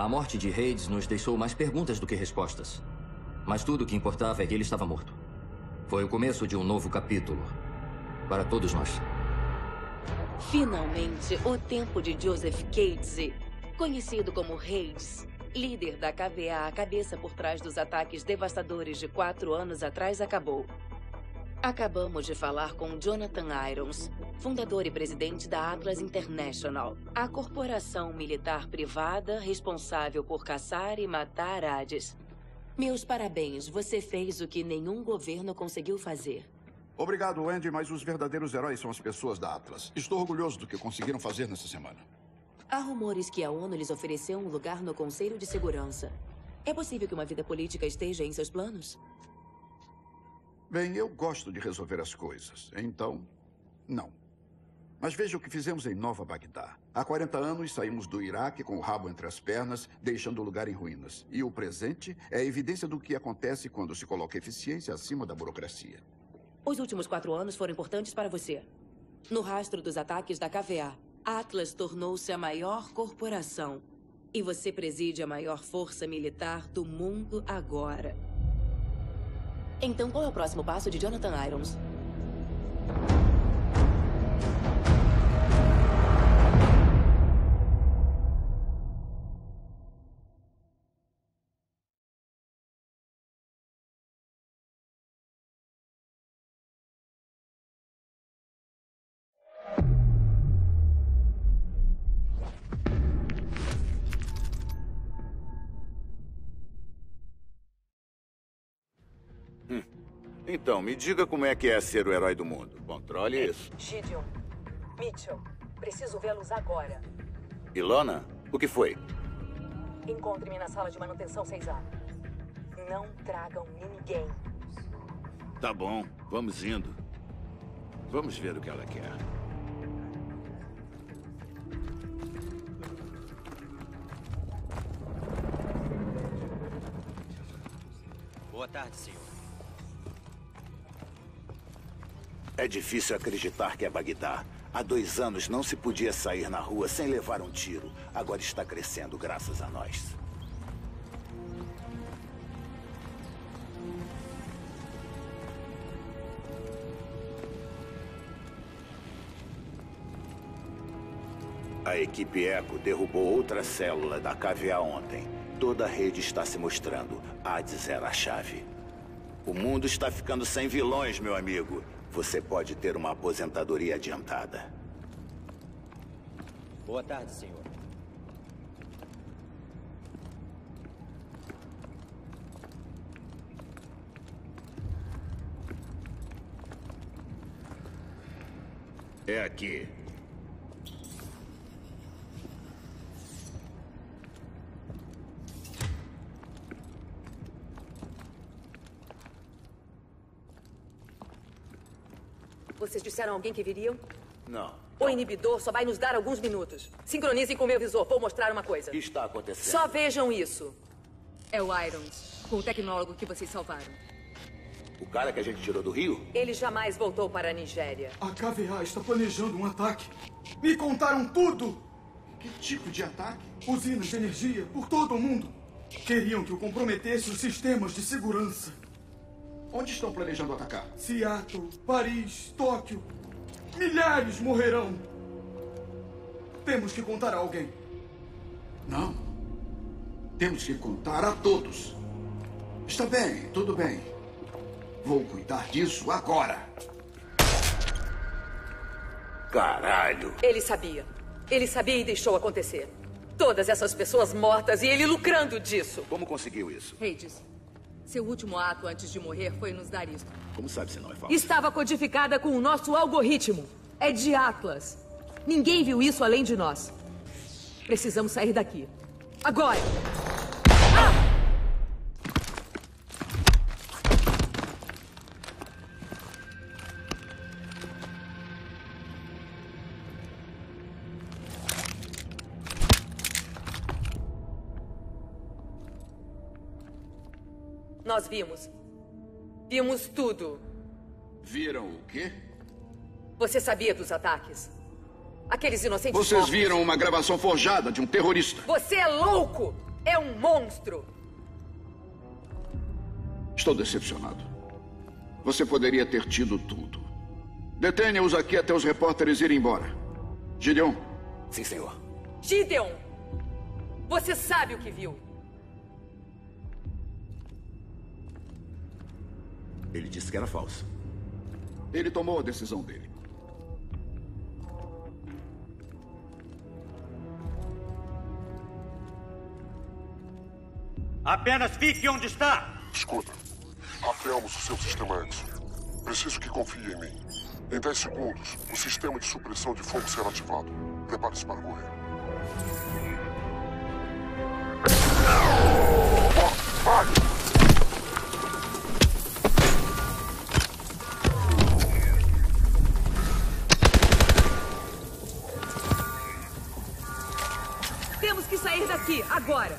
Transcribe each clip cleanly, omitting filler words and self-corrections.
A morte de Hades nos deixou mais perguntas do que respostas. Mas tudo o que importava é que ele estava morto. Foi o começo de um novo capítulo. Para todos nós. Finalmente, o tempo de Joseph Cates, conhecido como Hades, líder da KVA, a cabeça por trás dos ataques devastadores de 4 anos atrás, acabou. Acabamos de falar com Jonathan Irons, fundador e presidente da Atlas International, a corporação militar privada responsável por caçar e matar Hades. Meus parabéns, você fez o que nenhum governo conseguiu fazer. Obrigado, Andy, mas os verdadeiros heróis são as pessoas da Atlas. Estou orgulhoso do que conseguiram fazer nessa semana. Há rumores que a ONU lhes ofereceu um lugar no Conselho de Segurança. É possível que uma vida política esteja em seus planos? Bem, eu gosto de resolver as coisas. Então, não. Mas veja o que fizemos em Nova Bagdá. Há 40 anos saímos do Iraque com o rabo entre as pernas, deixando o lugar em ruínas. E o presente é a evidência do que acontece quando se coloca eficiência acima da burocracia. Os últimos 4 anos foram importantes para você. No rastro dos ataques da KVA, Atlas tornou-se a maior corporação. E você preside a maior força militar do mundo agora. Então, qual é o próximo passo de Jonathan Irons? Então, me diga como é que é ser o herói do mundo. Controle isso. Gideon, Mitchell, preciso vê-los agora. Ilona, o que foi? Encontre-me na sala de manutenção 6A. Não tragam ninguém. Tá bom, vamos indo. Vamos ver o que ela quer. Boa tarde, senhor. É difícil acreditar que é Bagdá. Há 2 anos não se podia sair na rua sem levar um tiro. Agora está crescendo graças a nós. A equipe Echo derrubou outra célula da KVA ontem. Toda a rede está se mostrando. Hades era a chave. O mundo está ficando sem vilões, meu amigo. Você pode ter uma aposentadoria adiantada. Boa tarde, senhor. É aqui. Vocês disseram a alguém que viriam? Não. O inibidor só vai nos dar alguns minutos. Sincronizem com o meu visor. Vou mostrar uma coisa. O que está acontecendo? Só vejam isso. É o Irons, com o tecnólogo que vocês salvaram. O cara que a gente tirou do rio? Ele jamais voltou para a Nigéria. A KVA está planejando um ataque. Me contaram tudo! Que tipo de ataque? Usinas de energia por todo o mundo. Queriam que eu comprometesse os sistemas de segurança. Onde estão planejando atacar? Seattle, Paris, Tóquio. Milhares morrerão. Temos que contar a alguém. Não. Temos que contar a todos. Está bem, tudo bem. Vou cuidar disso agora. Caralho. Ele sabia. Ele sabia e deixou acontecer. Todas essas pessoas mortas e ele lucrando disso. Como conseguiu isso? Hades, seu último ato antes de morrer foi nos dar isto. Como sabe se não é falso? Estava codificada com o nosso algoritmo. É de Atlas. Ninguém viu isso além de nós. Precisamos sair daqui. Agora! Nós vimos. Vimos tudo. Viram o quê? Você sabia dos ataques? Aqueles inocentes Vocês mortos. viram uma gravação forjada de um terrorista. Você é louco! É um monstro! Estou decepcionado. Você poderia ter tido tudo. Detenha-os aqui até os repórteres irem embora. Gideon. Sim, senhor. Gideon! Você sabe o que viu. Ele disse que era falso. Ele tomou a decisão dele. Apenas fique onde está! Escuta, hackeamos o seu sistema X. Preciso que confie em mim. Em 10 segundos, o sistema de supressão de fogo será ativado. Prepare-se para correr. Vai! Temos que sair daqui, agora!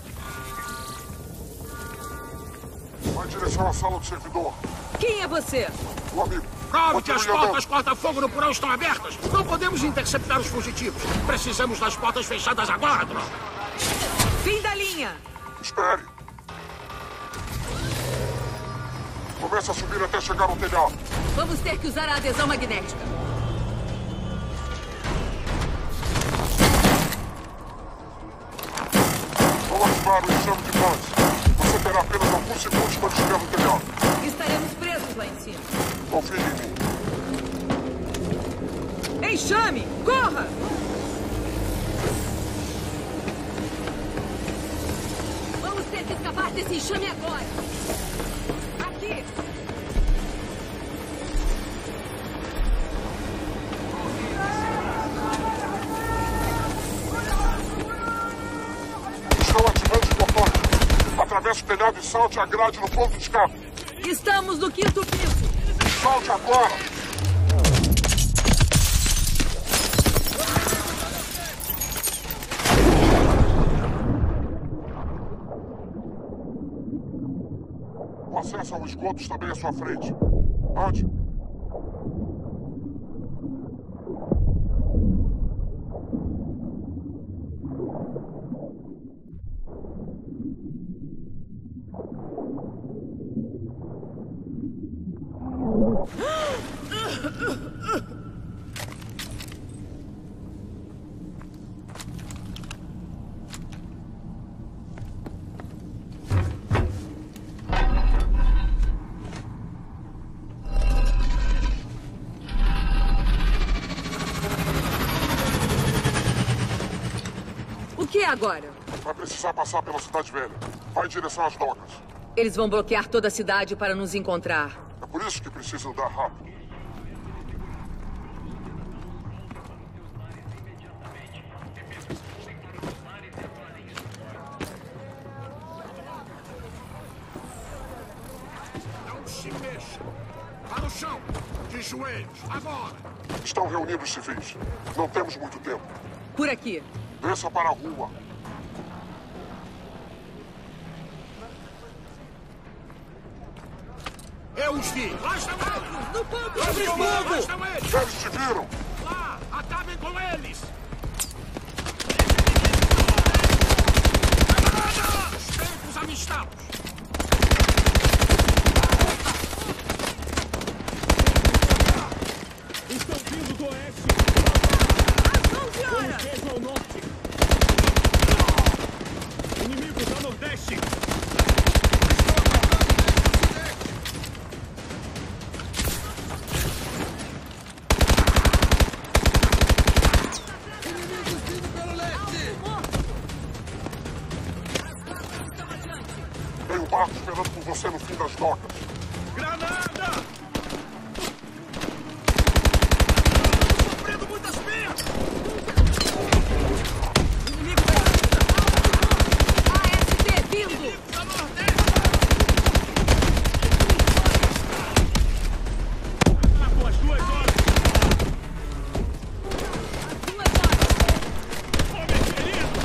Vai em direção à sala do servidor. Quem é você? O amigo. Prove que as portas corta-fogo no porão estão abertas. Não podemos interceptar os fugitivos. Precisamos das portas fechadas agora, droga. Fim da linha! Espere. Comece a subir até chegar ao telhado. Vamos ter que usar a adesão magnética. Vou ativar o exame de base. Você terá apenas alguns segundos para chegar no telhado. Estaremos presos lá em cima. Confie em mim. Enxame! Corra! Vamos ter que escapar desse enxame agora! Aqui! Estão ativando os botões. Atravesse o telhado e salte a grade no ponto de escape. Estamos no 5º piso! Salte agora! O acesso ao esgoto está bem à sua frente. Ande. O que é agora? Vai precisar passar pela Cidade Velha. Vai em direção às docas. Eles vão bloquear toda a cidade para nos encontrar. É por isso que precisa andar rápido. Não se mexa. Para o chão. De joelhos. Agora. Estão reunindo os civis. Não temos muito tempo. Por aqui. Desça para a rua. Eu os vi. Lá estão eles. No ponto Lá de estão fogo! Lá estão eles. Eles te viram. Lá. Acabem com eles. Os tempos amistados. Estão vindo do oeste. Ação, senhora! Vejam ao norte. Inimigos ao nordeste. Tem um barco esperando por você no fim das docas. Granada! Sofrendo muitas perdas! Inimigo AST vindo! Da Nordeste! Acabou as 2 horas! 2 horas! Homem ferido!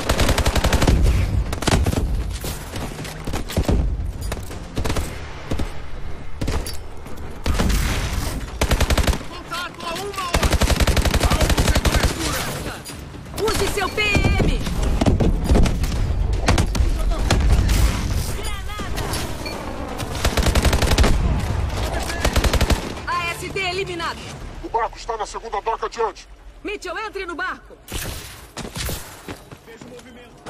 Está na segunda doca adiante. Mitchell, entre no barco. Vejo o movimento.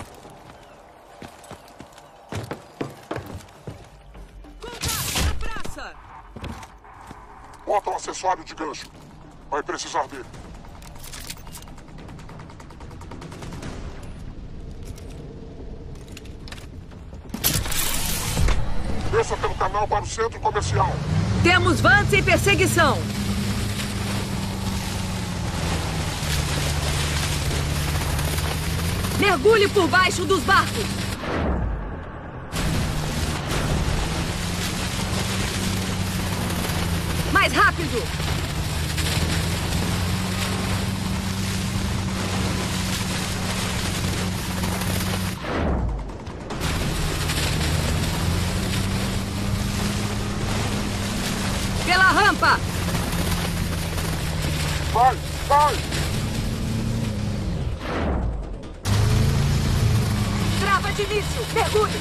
Contato, na praça. Bota o acessório de gancho. Vai precisar dele. Desça pelo canal para o centro comercial. Temos Vance em perseguição. Mergulhe por baixo dos barcos. Mais rápido. Pela rampa. Vai, vai! Trava de início. Mergulhe.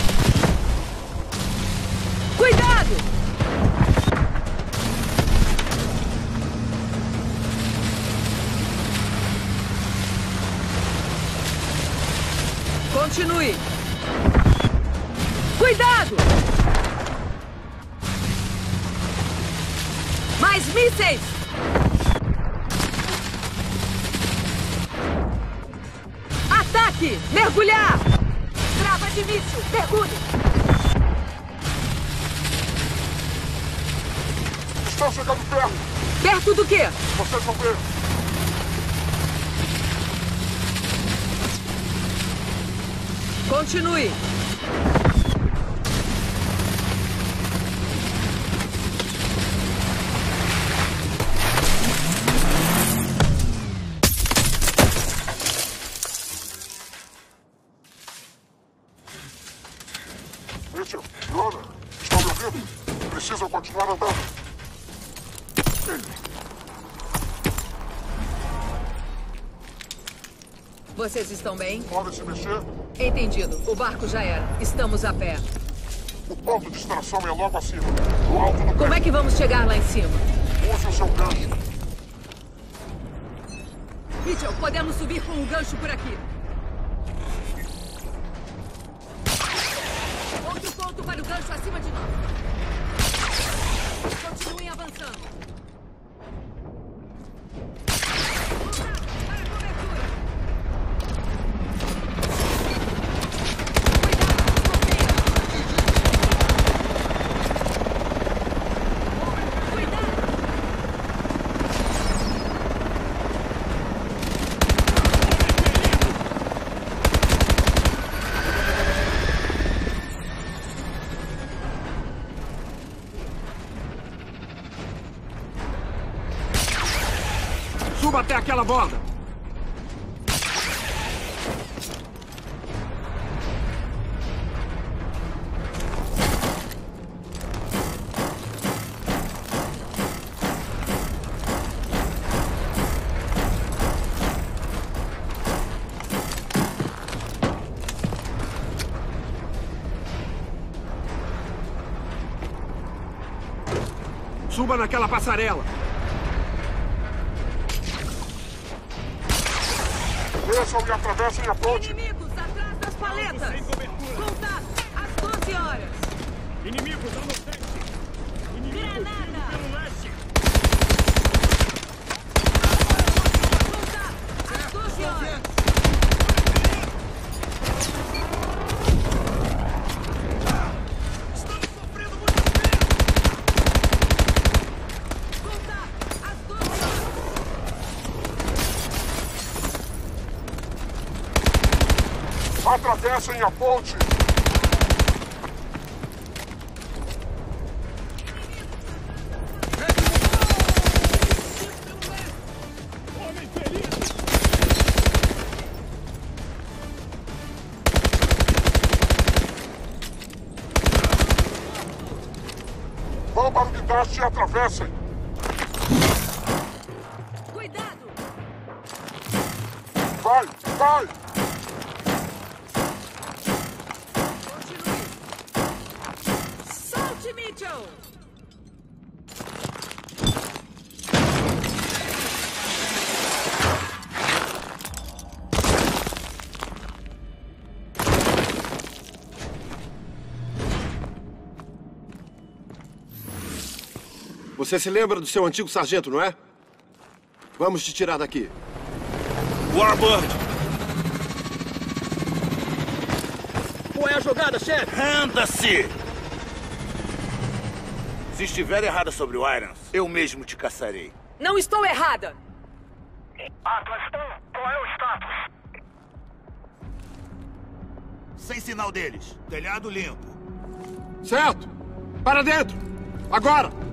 Cuidado! Continue. Cuidado! Mais mísseis! Ataque! Mergulhar! Trava de míssil! Mergulhe! Estão chegando perto! Perto do quê? Vocês vão ver! Continue. Mitchell, Lona, estão me ouvindo? Precisam continuar andando. Vocês estão bem? Podem se mexer? Entendido. O barco já era. Estamos a pé. O ponto de extração é logo acima, no alto do Como é que vamos chegar lá em cima? Use o seu gancho. Mitchell, podemos subir com um gancho por aqui. Outro ponto para o gancho acima de nós. Continuem avançando. Suba até aquela borda. Suba naquela passarela. Desçam e atravessem a ponte. Inimigos atrás das paletas. Sem cobertura. Contato às 12 horas. Inimigos ao norte. Inimigo Granada. pelo leste. Contato às 12 horas. Estamos sofrendo muito frio. Contato às 12 horas. Atravessem a ponte. Homem ferido. Vão para o guindaste e atravessem. Cuidado. Vai, vai! Continue. Solte, Mitchell. Você se lembra do seu antigo sargento, não é? Vamos te tirar daqui. Warbird! Qual é a jogada, chefe? Renda-se! Se estiver errada sobre o Irons, eu mesmo te caçarei. Não estou errada! Atlas 1, qual é o status? Sem sinal deles. Telhado limpo. Certo! Para dentro! Agora!